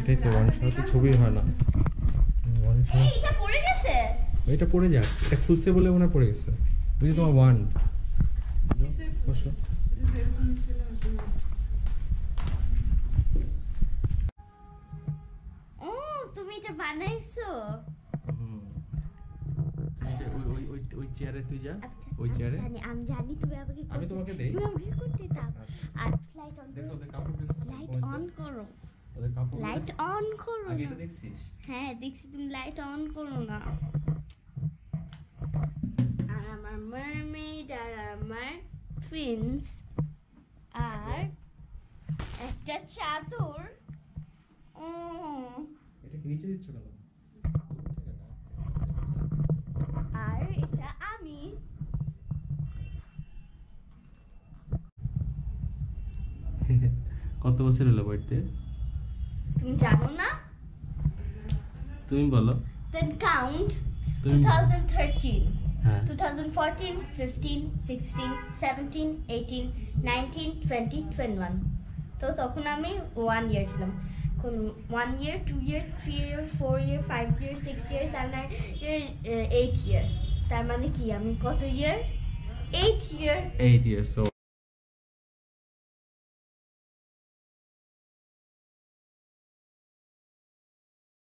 এটাই তো ওয়ান ছাড়া তো ছবি হয় না। ওয়ান ছাড়া এটা পড়ে গেছে। এটা পড়ে যাক, এটা খুলছে বলে মনে হয় পড়ে গেছে। বুঝলি তোমার ওয়ান বসো। ও তুমি এটা বানাইছো? ওই চেয়ারে তুই যা, আচ্ছা, ওই চেয়ারে আমি জানি তুমি আমাকে আমি তোমাকে দেই। তুমি আমাকে করতে দাও। আর লাইট অন দেখো করো, ওদের কাপড় দেখছো, লাইট অন করো, ওদের কাপড় লাইট অন করো আগে না। এটা দেখছিস? হ্যাঁ দেখছি, তুমি লাইট অন করো না। আর আমার মারমেড আর আমার প্রিন্স আর একটা চাদর। ও এটা কি নিচে দিচ্ছ কেন? আর এটা আমি। কত বছর হলো বাড়িতে? তুমি জানো না? তুমি বলো। Then count. তুমি 2013, হ্যাঁ 2014, 15, 16, 17, 18, 19, 20, 21. তো তখন আমি 1 year ছিলাম। কোন 1 year, 2 year, 3 year, 4 year, 5 year, 6 year, 7 year, 8 year. তার মানে কি আমি কত year? 8 year. 8 years old.